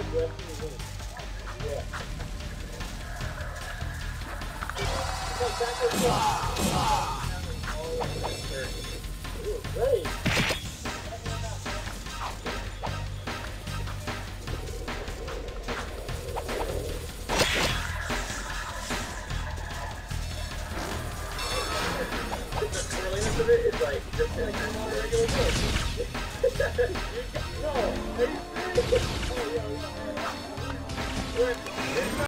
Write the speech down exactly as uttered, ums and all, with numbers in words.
Yeah. Great. Of it is like just like I'm on regular foot. No, are you serious?